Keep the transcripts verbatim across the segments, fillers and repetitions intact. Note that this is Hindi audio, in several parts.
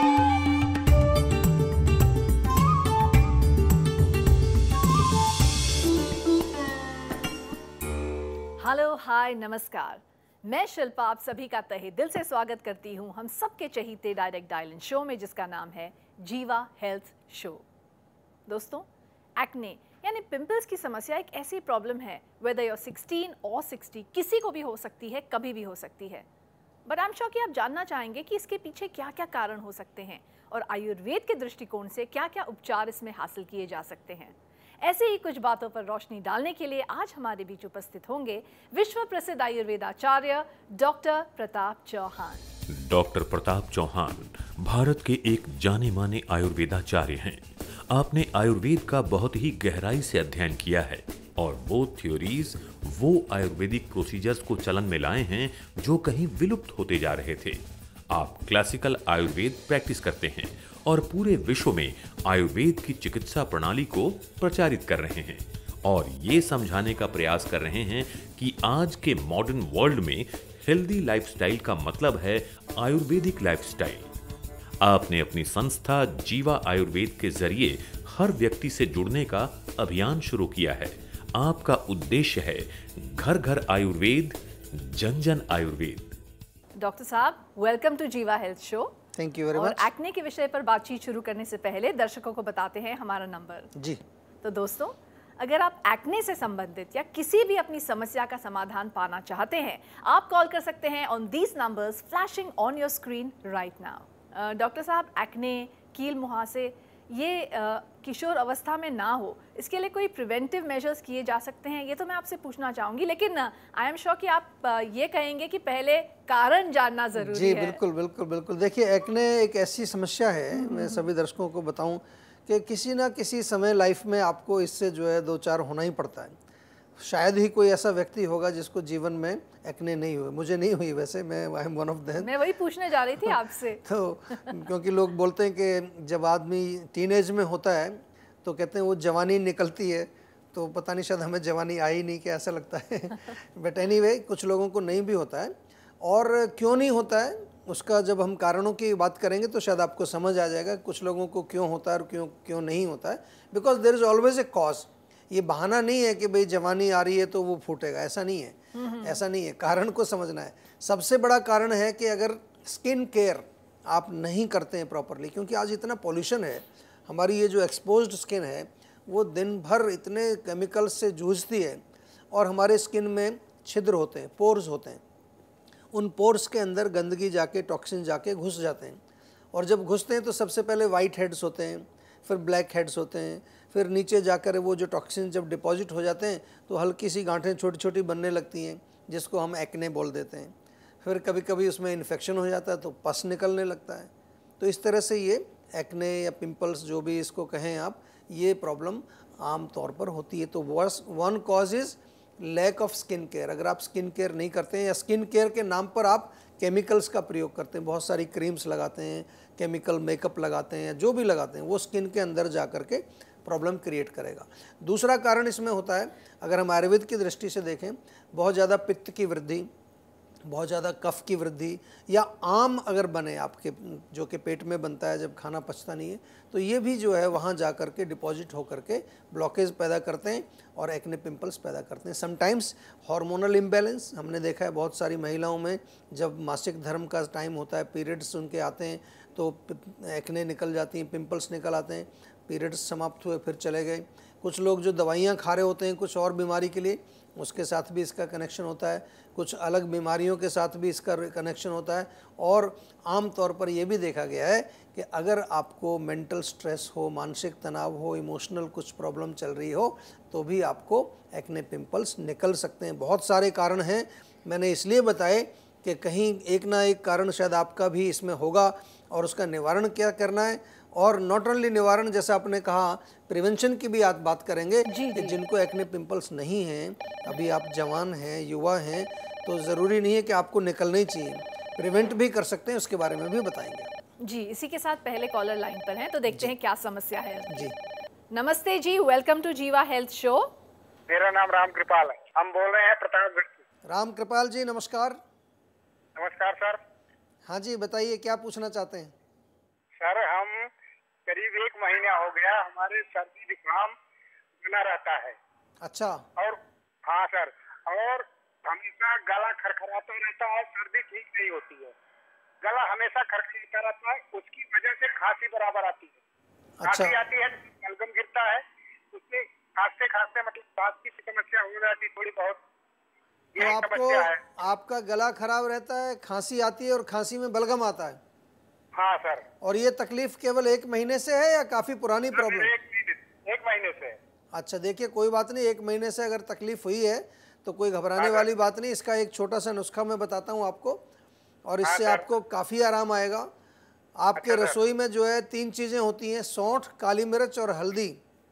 हेलो, हाय, नमस्कार। मैं शिल्पा आप सभी का तहे दिल से स्वागत करती हूं हम सबके चहीते डायरेक्ट डायल शो में, जिसका नाम है जीवा हेल्थ शो। दोस्तों, एक्ने यानी पिंपल्स की समस्या एक ऐसी प्रॉब्लम है, वेदर यूर सिक्सटीन और सिक्सटी, किसी को भी हो सकती है, कभी भी हो सकती है। बट आई एम श्योर कि आप जानना चाहेंगे कि इसके पीछे क्या क्या कारण हो सकते हैं और आयुर्वेद के दृष्टिकोण से क्या क्या उपचार इसमें हासिल किए जा सकते हैं। ऐसे ही कुछ बातों पर रोशनी डालने के लिए आज हमारे बीच उपस्थित होंगे विश्व प्रसिद्ध आयुर्वेदाचार्य डॉक्टर प्रताप चौहान। डॉक्टर प्रताप चौहान भारत के एक जाने माने आयुर्वेदाचार्य हैं। आपने आयुर्वेद का बहुत ही गहराई से अध्ययन किया है और वो थ्योरीज, वो आयुर्वेदिक प्रोसीजर्स को चलन में लाए हैं जो कहीं विलुप्त होते जा रहे थे। आप क्लासिकल आयुर्वेद प्रैक्टिस करते हैं और पूरे विश्व में आयुर्वेद की चिकित्सा प्रणाली को प्रचारित कर रहे हैं और ये समझाने का प्रयास कर रहे हैं कि आज के मॉडर्न वर्ल्ड में हेल्दी लाइफस्टाइल का मतलब है आयुर्वेदिक लाइफस्टाइल। आपने अपनी संस्था जीवा आयुर्वेद के जरिए हर व्यक्ति से जुड़ने का अभियान शुरू किया है। आपका उद्देश्य है घर घर आयुर्वेद, जन जन आयुर्वेद। डॉक्टर साहब, welcome to Jiva health show. Thank you very much. और एक्ने के विषय पर बातचीत शुरू करने से पहले दर्शकों को बताते हैं हमारा नंबर। जी तो दोस्तों, अगर आप एक्ने से संबंधित या किसी भी अपनी समस्या का समाधान पाना चाहते हैं, आप कॉल कर सकते हैं on these numbers flashing on your screen right now. Doctor साहब, एक्ने, कील मुहासे, ये uh, किशोर अवस्था में ना हो, इसके लिए कोई प्रिवेंटिव मेजर्स किए जा सकते हैं? ये तो मैं आपसे पूछना चाहूंगी, लेकिन आई एम श्योर कि आप uh, ये कहेंगे कि पहले कारण जानना जरूरी जी, है। जी बिल्कुल बिल्कुल बिल्कुल। देखिए, एक्ने एक ऐसी समस्या है, मैं सभी दर्शकों को बताऊं कि किसी ना किसी समय लाइफ में आपको इससे जो है दो चार होना ही पड़ता है। शायद ही कोई ऐसा व्यक्ति होगा जिसको जीवन में एक्ने नहीं हुए। मुझे नहीं हुई, वैसे मैं I am one of them. मैं वही पूछने जा रही थी आपसे। तो क्योंकि लोग बोलते हैं कि जब आदमी टीनेज में होता है तो कहते हैं वो जवानी निकलती है, तो पता नहीं शायद हमें जवानी आई नहीं, कि ऐसा लगता है। बट एनीवे, कुछ लोगों को नहीं भी होता है। और क्यों नहीं होता है उसका जब हम कारणों की बात करेंगे तो शायद आपको समझ आ जाएगा कुछ लोगों को क्यों होता है और क्यों क्यों नहीं होता है। Because there is always a cause. ये बहाना नहीं है कि भाई जवानी आ रही है तो वो फूटेगा, ऐसा नहीं है। ऐसा नहीं है, कारण को समझना है। सबसे बड़ा कारण है कि अगर स्किन केयर आप नहीं करते हैं प्रॉपरली, क्योंकि आज इतना पॉल्यूशन है, हमारी ये जो एक्सपोज्ड स्किन है वो दिन भर इतने केमिकल्स से जूझती है और हमारे स्किन में छिद्र होते हैं, पोर्स होते हैं। उन पोर्स के अंदर गंदगी जाके, टॉक्सिन जाके घुस जाते हैं और जब घुसते हैं तो सबसे पहले वाइट हेड्स होते हैं, फिर ब्लैक हेड्स होते हैं, फिर नीचे जाकर वो जो टॉक्सिन जब डिपॉजिट हो जाते हैं तो हल्की सी गांठें छोटी छोटी बनने लगती हैं, जिसको हम एक्ने बोल देते हैं। फिर कभी कभी उसमें इन्फेक्शन हो जाता है तो पस निकलने लगता है। तो इस तरह से ये एक्ने या पिंपल्स, जो भी इसको कहें आप, ये प्रॉब्लम आम तौर पर होती है। तो one cause is lack of skin care. अगर आप स्किन केयर नहीं करते हैं या स्किन केयर के नाम पर आप केमिकल्स का प्रयोग करते हैं, बहुत सारी क्रीम्स लगाते हैं, केमिकल मेकअप लगाते हैं, या जो भी लगाते हैं, वो स्किन के अंदर जा कर के प्रॉब्लम क्रिएट करेगा। दूसरा कारण इसमें होता है, अगर हम आयुर्वेद की दृष्टि से देखें, बहुत ज़्यादा पित्त की वृद्धि, बहुत ज़्यादा कफ की वृद्धि, या आम अगर बने आपके, जो कि पेट में बनता है जब खाना पचता नहीं है, तो ये भी जो है वहाँ जा कर के डिपॉजिट हो करके ब्लॉकेज पैदा करते हैं और एक्ने पिंपल्स पैदा करते हैं। समटाइम्स हार्मोनल इम्बैलेंस, हमने देखा है बहुत सारी महिलाओं में जब मासिक धर्म का टाइम होता है, पीरियड्स उनके आते हैं तो एक्ने निकल जाती हैं, पिंपल्स निकल आते हैं। पीरियड्स समाप्त हुए फिर चले गए। कुछ लोग जो दवाइयाँ खा रहे होते हैं कुछ और बीमारी के लिए, उसके साथ भी इसका कनेक्शन होता है। कुछ अलग बीमारियों के साथ भी इसका कनेक्शन होता है। और आम तौर पर यह भी देखा गया है कि अगर आपको मेंटल स्ट्रेस हो, मानसिक तनाव हो, इमोशनल कुछ प्रॉब्लम चल रही हो, तो भी आपको एक्ने पिंपल्स निकल सकते हैं। बहुत सारे कारण हैं, मैंने इसलिए बताए कि कहीं एक ना एक कारण शायद आपका भी इसमें होगा और उसका निवारण क्या करना है। और नॉट ओनली निवारण, जैसा आपने कहा, प्रिवेंशन की भी आप बात करेंगे कि जिनको एक्ने पिंपल्स नहीं हैं, अभी आप जवान हैं, युवा हैं, तो ज़रूरी नहीं है कि आपको निकलना ही चाहिए, प्रिवेंट भी कर सकते हैं, उसके बारे में भी बताएंगे। जी, इसी के साथ पहले कॉलर लाइन पर हैं, तो देखते हैं क्या समस्या है। जी नमस्ते जी, welcome to Jiva health show. मेरा नाम राम कृपाल है, हम बोल रहे हैं प्रतापगढ़ से। राम कृपाल जी, नमस्कार। नमस्कार सर। हाँ जी, बताइए क्या पूछना चाहते हैं। करीब एक महीना हो गया हमारे सर्दी जुकाम बना रहता है। अच्छा। और हाँ सर, और हमेशा गला खरखराता रहता है, सर्दी ठीक नहीं होती है, गला हमेशा खरखराता रहता है, उसकी वजह से खांसी बराबर आती है। अच्छा। खांसी आती है, बलगम गिरता है, उससे खांसते खांसते मतलब सांस की समस्या हो जाती थोड़ी बहुत। तो आपको आपका गला खराब रहता है, खांसी आती है और खांसी में बलगम आता है। हाँ सर। और ये तकलीफ केवल एक महीने से है या काफी पुरानी प्रॉब्लम? एक महीने एक महीने से। अच्छा, देखिए कोई बात नहीं, एक महीने से अगर तकलीफ हुई है तो कोई घबराने वाली बात नहीं। इसका एक छोटा सा नुस्खा मैं बताता हूँ आपको, और इससे आपको काफ़ी आराम आएगा। आपके अच्छा रसोई में जो है तीन चीज़ें होती हैं, सौंठ, काली मिर्च और हल्दी।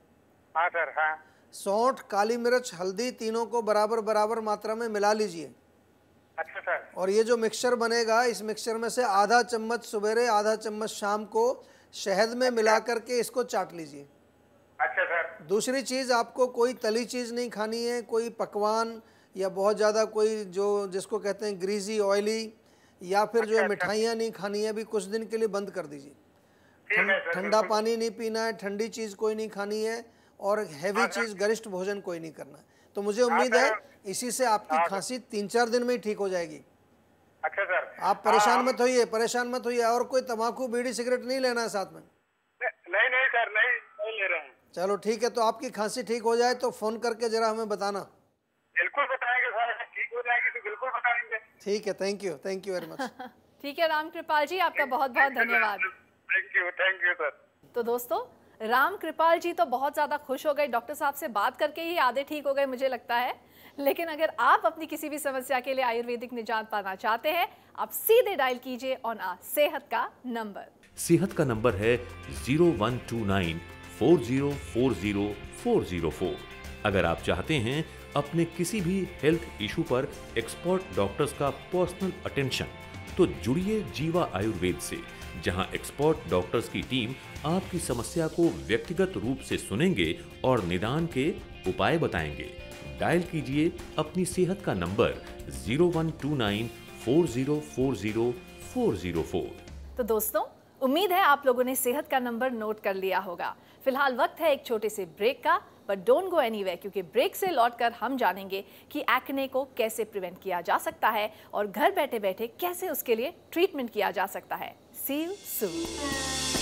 हाँ सर। हाँ। सौंठ, काली मिर्च, हल्दी तीनों को बराबर बराबर मात्रा में मिला लीजिए। अच्छा सर। और ये जो मिक्सचर बनेगा, इस मिक्सचर में से आधा चम्मच सवेरे, आधा चम्मच शाम को शहद में मिला करके इसको चाट लीजिए। अच्छा सर। दूसरी चीज़, आपको कोई तली चीज़ नहीं खानी है, कोई पकवान या बहुत ज़्यादा कोई जो जिसको कहते हैं ग्रीजी ऑयली, या फिर जो है मिठाइयाँ नहीं खानी है, अभी कुछ दिन के लिए बंद कर दीजिए। ठंडा पानी नहीं पीना है, ठंडी चीज़ कोई नहीं खानी है, और हैवी चीज़, गरिष्ठ भोजन कोई नहीं करना है। तो मुझे उम्मीद है इसी से आपकी खांसी तीन चार दिन में ही ठीक हो जाएगी। अच्छा सर। आप परेशान मत होइए, परेशान मत होइए। और कोई तम्बाकू, बीड़ी, सिगरेट नहीं लेना है साथ में? नहीं नहीं सर, नहीं नहीं ले रहे हैं। चलो ठीक है, तो आपकी खांसी ठीक हो जाए तो फ़ोन करके ज़रा हमें बताना। बिल्कुल बताएंगे सर, ठीक हो जाएगी तो बिल्कुल बताएंगे। ठीक है, thank you, thank you very much. ठीक है राम कृपाल जी, आपका बहुत बहुत धन्यवाद। Thank you, thank you sir. तो दोस्तों, राम कृपाल जी तो बहुत ज़्यादा खुश हो गए, डॉक्टर साहब से बात करके ही आधे ठीक हो गए मुझे लगता है। लेकिन अगर आप अपनी किसी भी समस्या के लिए आयुर्वेदिक निजात पाना चाहते हैं, आप सीधे डायल कीजिए ऑन आ सेहत का नंबर। सेहत का नंबर है zero one two nine four zero four zero four zero four. अगर आप चाहते हैं अपने किसी भी हेल्थ इशू पर एक्सपर्ट डॉक्टर्स का पर्सनल अटेंशन, तो जुड़िए जीवा आयुर्वेद से, जहां एक्सपर्ट डॉक्टर्स की टीम आपकी समस्या को व्यक्तिगत रूप से सुनेंगे और निदान के उपाय बताएंगे। डायल कीजिए अपनी सेहत का number zero one two nine four zero four zero four zero four. तो दोस्तों, उम्मीद है आप लोगों ने सेहत का नंबर नोट कर लिया होगा। फिलहाल वक्त है एक छोटे से ब्रेक का, बट डोंट गो एनीवेयर, क्योंकि ब्रेक से लौटकर हम जानेंगे कि एक्ने को कैसे प्रिवेंट किया जा सकता है और घर बैठे बैठे कैसे उसके लिए ट्रीटमेंट किया जा सकता है। See you soon.